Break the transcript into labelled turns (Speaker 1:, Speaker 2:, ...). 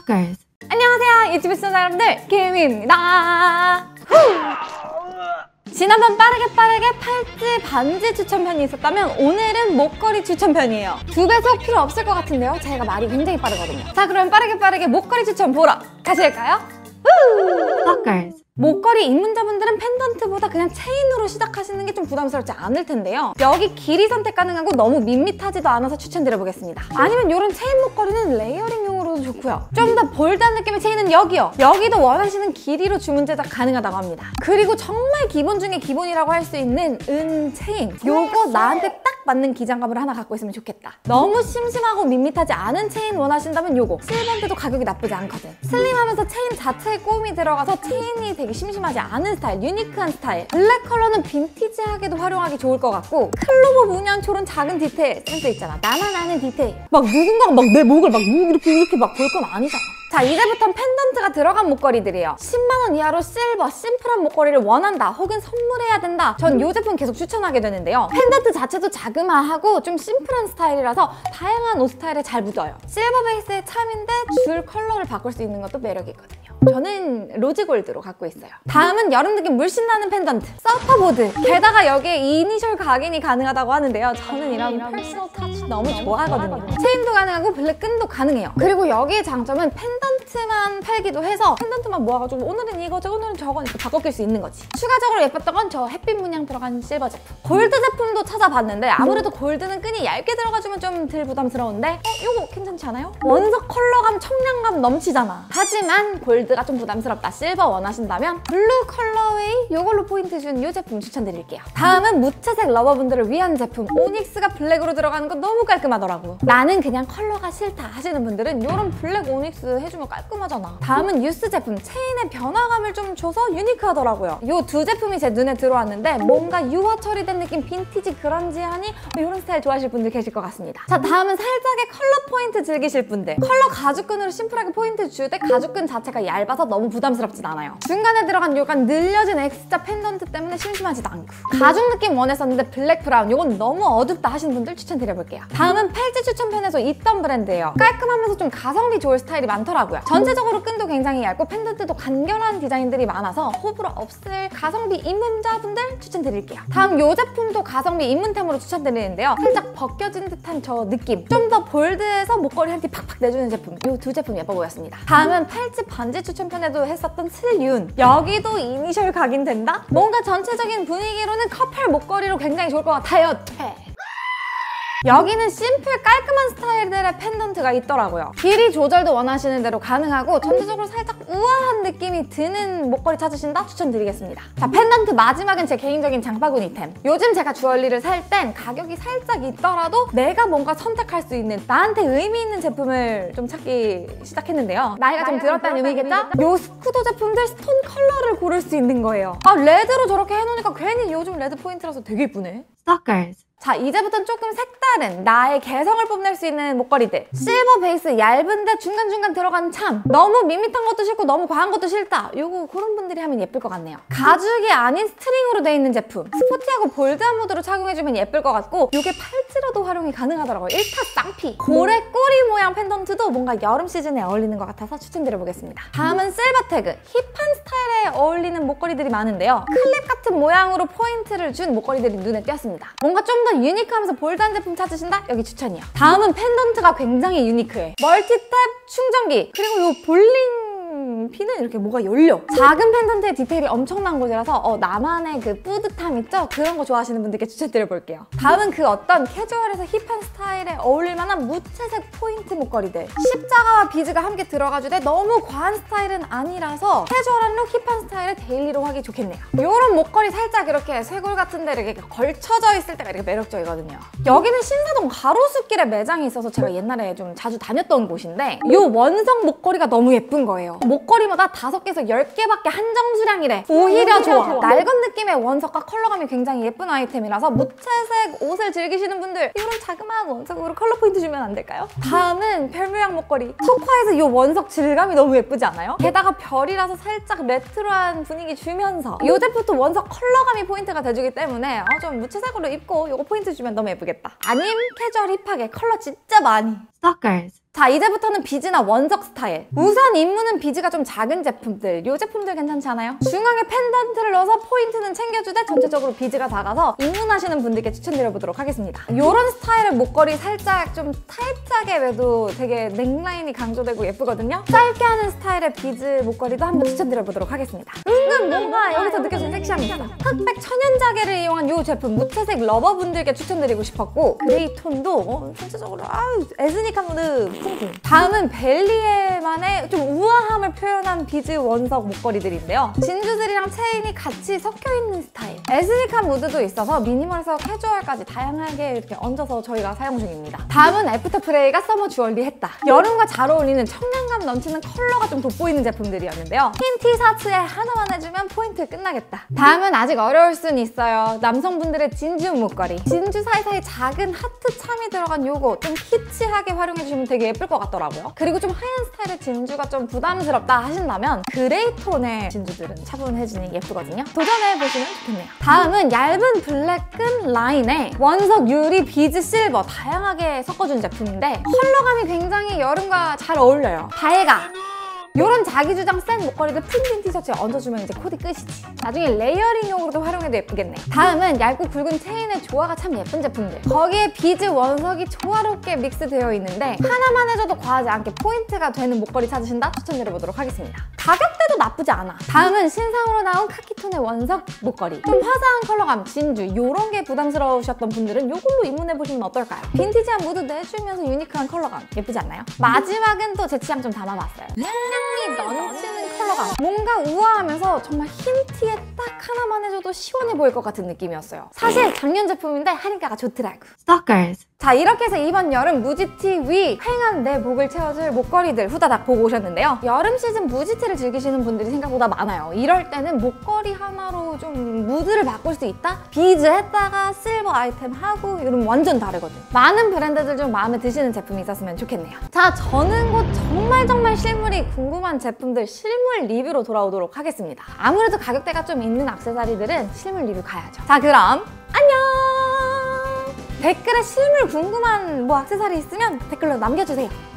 Speaker 1: Stalkers. 안녕하세요, 유튜브 시청자 여러분들, 김입니다. 지난번 빠르게 팔찌, 반지 추천편이 있었다면 오늘은 목걸이 추천편이에요. 두 배속 필요 없을 것 같은데요? 제가 말이 굉장히 빠르거든요. 자, 그럼 빠르게 목걸이 추천 보러 가실까요? Stalkers. 목걸이 입문자분들은 펜던트보다 그냥 체인으로 시작하시는 게 좀 부담스럽지 않을 텐데요. 여기 길이 선택 가능하고 너무 밋밋하지도 않아서 추천드려보겠습니다. 아니면 이런 체인 목걸이는 레이어링용으로도 좋고요. 좀 더 볼드한 느낌의 체인은 여기요. 여기도 원하시는 길이로 주문 제작 가능하다고 합니다. 그리고 정말 기본 중에 기본이라고 할 수 있는 은 체인. 요거 나한테 딱 맞는 기장감을 하나 갖고 있으면 좋겠다. 너무 심심하고 밋밋하지 않은 체인 원하신다면 요거. 실버인데도 가격이 나쁘지 않거든. 슬림하면서 체인 자체에 꼼이 들어가서 체인이 되게 심심하지 않은 스타일, 유니크한 스타일. 블랙 컬러는 빈티지하게도 활용하기 좋을 것 같고, 클로버 문양처럼 작은 디테일 센스 있잖아. 나만 아는 디테일. 막 누군가가 막 내 목을 막 이렇게 막 볼 건 아니잖아. 자, 이제부터는 펜던트가 들어간 목걸이들이에요. 10만 원 이하로 실버, 심플한 목걸이를 원한다, 혹은 선물해야 된다. 전 이 제품 계속 추천하게 되는데요. 펜던트 자체도 자그마하고 좀 심플한 스타일이라서 다양한 옷 스타일에 잘 묻어요. 실버 베이스의 참인데 줄 컬러를 바꿀 수 있는 것도 매력이거든요. 저는 로즈골드로 갖고 있어요. 다음은 여름 느낌 물씬 나는 펜던트, 서퍼보드. 게다가 여기에 이니셜 각인이 가능하다고 하는데요. 저는 이런 퍼스널 터치 너무 좋아하거든요. 체인도 가능하고 블랙 끈도 가능해요. 그리고 여기의 장점은 펜던트만 팔기도 해서 펜던트만 모아가지고 오늘은 이거죠, 오늘은 저거 이렇게 바꿔 낄 수 있는 거지. 추가적으로 예뻤던 건 저 햇빛 문양 들어간 실버 제품. 골드 제품도 찾아봤는데 아무래도 골드는 끈이 얇게 들어가주면 좀 덜 부담스러운데 요거 괜찮지 않아요? 원석 컬러감, 청량감 넘치잖아. 하지만 골드가 좀 부담스럽다, 실버 원하신다면 블루 컬러웨이 요걸로 포인트 준 이 제품 추천드릴게요. 다음은 무채색 러버분들을 위한 제품. 오닉스가 블랙으로 들어가는 거 너무 깔끔하더라고. 나는 그냥 컬러가 싫다 하시는 분들은 이런 블랙 오닉스 해주면 깔끔하잖아. 다음은 유스 제품. 체인의 변화감을 좀 줘서 유니크하더라고요. 이 두 제품이 제 눈에 들어왔는데 뭔가 유화 처리된 느낌, 빈티지 그런지하니 이런 스타일 좋아하실 분들 계실 것 같습니다. 자, 다음은 살짝의 컬러 포인트 즐기실 분들. 컬러 가죽끈으로 심플하게 포인트 주되 가죽끈 자체가 얇아서 너무 부담스럽진 않아요. 중간에 들어간 약간 늘려진 X자 펜던트 때문에 심심하지도 않고. 가죽 느낌 원했었는데 블랙 브라운 이건 너무 어둡다 하시는 분들 추천드려볼게요. 다음은 팔찌 추천편에서 있던 브랜드예요. 깔끔하면서 좀 가성비 좋을 스타일이 많더라고요. 전체적으로 끈도 굉장히 얇고 펜던트도 간결한 디자인들이 많아서 호불호 없을 가성비 입문자분들 추천드릴게요. 다음 이 제품도 가성비 입문템으로 추천드리는데요. 살짝 벗겨진 듯한 저 느낌. 좀 더 볼드해서 목걸이 한 티 팍팍 내주는 제품. 이 두 제품 예뻐 보였습니다. 다음은 팔찌, 반지 추천편에도 했었던 슬윤. 여기도 이니셜 각인된다? 뭔가 전체적인 분위기로는 커플 목걸이로 굉장히 좋을 것 같아요. 여기는 심플 깔끔한 스타일들의 펜던트가 있더라고요. 길이 조절도 원하시는 대로 가능하고 전체적으로 살짝 우아한 느낌이 드는 목걸이 찾으신다? 추천드리겠습니다. 자, 펜던트 마지막은 제 개인적인 장바구니템. 요즘 제가 주얼리를 살 땐 가격이 살짝 있더라도 내가 뭔가 선택할 수 있는 나한테 의미 있는 제품을 좀 찾기 시작했는데요. 나이가 좀 들었다는 의미겠죠? 요 스쿠도 제품들 스톤 컬러를 고를 수 있는 거예요. 아, 레드로 저렇게 해놓으니까 괜히 요즘 레드 포인트라서 되게 예쁘네. Stalkers. 자, 이제부터는 조금 색다른 나의 개성을 뽐낼 수 있는 목걸이들. 실버 베이스 얇은데 중간중간 들어간 참. 너무 밋밋한 것도 싫고 너무 과한 것도 싫다. 요거 그런 분들이 하면 예쁠 것 같네요. 가죽이 아닌 스트링으로 돼 있는 제품. 스포티하고 볼드한 무드로 착용해주면 예쁠 것 같고 요게 팔찌로도 활용이 가능하더라고요. 일타 쌍피. 고래 꼬리 모양 펜던트도 뭔가 여름 시즌에 어울리는 것 같아서 추천드려보겠습니다. 다음은 실버태그. 힙한 스타일에 어울리는 목걸이들이 많은데요. 클립 같은 모양으로 포인트를 준 목걸이들이 눈에 띄었습니다. 뭔가 좀 더 유니크하면서 볼드한 제품 찾으신다? 여기 추천이요. 다음은 펜던트가 굉장히 유니크해. 멀티탭 충전기, 그리고 요 볼링 핀은 이렇게 뭐가 열려. 작은 펜던트의 디테일이 엄청난 곳이라서 나만의 그 뿌듯함 있죠? 그런 거 좋아하시는 분들께 추천드려볼게요. 다음은 그 어떤 캐주얼에서 힙한 스타일에 어울릴 만한 무채색 포인트 목걸이들. 십자가와 비즈가 함께 들어가주되 너무 과한 스타일은 아니라서 캐주얼한 룩, 힙한 스타일의 데일리로 하기 좋겠네요. 이런 목걸이 살짝 이렇게 쇄골 같은 데 이렇게 걸쳐져 있을 때가 이렇게 매력적이거든요. 여기는 신사동 가로수길에 매장이 있어서 제가 옛날에 좀 자주 다녔던 곳인데 이 원석 목걸이가 너무 예쁜 거예요. 목걸이마다 5개에서 10개밖에 한정 수량이래. 오히려 좋아. 낡은 느낌의 원석과 컬러감이 굉장히 예쁜 아이템이라서 무채색 옷을 즐기시는 분들 이런 자그마한 원석으로 컬러 포인트 주면 안 될까요? 다음은 별 모양 목걸이. 소파에서 이 원석 질감이 너무 예쁘지 않아요? 게다가 별이라서 살짝 레트로한 분위기 주면서 이 제품도 원석 컬러감이 포인트가 돼주기 때문에 좀 무채색으로 입고 이거 포인트 주면 너무 예쁘겠다. 아님 캐주얼 힙하게 컬러 진짜 많이. Stalkers. 자, 이제부터는 비즈나 원석 스타일. 우선 입문은 비즈가 좀 작은 제품들, 이 제품들 괜찮지 않아요? 중앙에 펜던트를 넣어서 포인트는 챙겨주되 전체적으로 비즈가 작아서 입문하시는 분들께 추천드려보도록 하겠습니다. 이런 스타일의 목걸이 살짝 좀 타입하게 매도 되게 넥라인이 강조되고 예쁘거든요. 짧게 하는 스타일의 비즈 목걸이도 한번 추천드려보도록 하겠습니다. 은근 뭔가 여기서 느껴지는 섹시함이 있어. 흑백 천연자개를 이용한 이 제품 무채색 러버분들께 추천드리고 싶었고, 그레이 톤도 전체적으로 에스닉한 무드 풍풍. 다음은 벨리에만의 좀 우아함을 표현한 비즈 원석 목걸이들인데요. 진주들이랑 체인이 같이 섞여있는 스타일. 에스닉한 무드도 있어서 미니멀에서 캐주얼까지 다양하게 이렇게 얹어서 저희가 사용 중입니다. 다음은 애프터 프레이가 서머 주얼리 했다. 여름과 잘 어울리는 청량감 넘치는 컬러가 좀 돋보이는 제품들이었는데요. 흰 티셔츠에 하나만 해주면 포인트 끝나겠다. 다음은 아직 어려울 순 있어요. 남성분들의 진주 목걸이. 진주 사이사이 작은 하트 참이 들어간 요거 좀 키치하게 활용해주시면 되게 예쁠 것 같더라고요. 그리고 좀 하얀 스타일의 진주가 좀 부담스럽다 하신다면 그레이 톤의 진주들은 차분해지니 예쁘거든요. 도전해보시면 좋겠네요. 다음은 얇은 블랙끈 라인에 원석 유리 비즈 실버 다양하게 섞어준 제품인데 컬러감이 굉장히 여름과 잘 어울려요. 밝아. 이런 자기주장 센 목걸이를 프린팅 티셔츠에 얹어주면 이제 코디 끝이지. 나중에 레이어링용으로도 활용해도 예쁘겠네. 다음은 얇고 굵은 체인의 조화가 참 예쁜 제품들. 거기에 비즈 원석이 조화롭게 믹스되어 있는데 하나만 해줘도 과하지 않게 포인트가 되는 목걸이 찾으신다? 추천드려보도록 하겠습니다. 가격대도 나쁘지 않아. 다음은 신상으로 나온 카키톤의 원석 목걸이. 좀 화사한 컬러감, 진주 이런 게 부담스러우셨던 분들은 이걸로 입문해보시면 어떨까요? 빈티지한 무드 내주면서 유니크한 컬러감 예쁘지 않나요? 마지막은 또 제 취향 좀 담아봤어요. 향이 넘치는 컬러감. 뭔가 우아하면서 정말 흰 티에 딱 하나만 해줘도 시원해 보일 것 같은 느낌이었어요. 사실 작년 제품인데 할인가가 좋더라고. Stalkers. 자, 이렇게 해서 이번 여름 무지티 위 휑한 내 목을 채워줄 목걸이들 후다닥 보고 오셨는데요. 여름 시즌 무지티를 즐기시는 분들이 생각보다 많아요. 이럴 때는 목걸이 하나로 좀 무드를 바꿀 수 있다? 비즈 했다가 실버 아이템 하고 이러면 완전 다르거든. 많은 브랜드들 중 마음에 드시는 제품이 있었으면 좋겠네요. 자, 저는 곧 정말 실물이 궁금한 제품들 실물 리뷰로 돌아오도록 하겠습니다. 아무래도 가격대가 좀 있는 액세서리들은 실물 리뷰 가야죠. 자, 그럼 안녕! 댓글에 실물 궁금한 액세서리 있으면 댓글로 남겨주세요.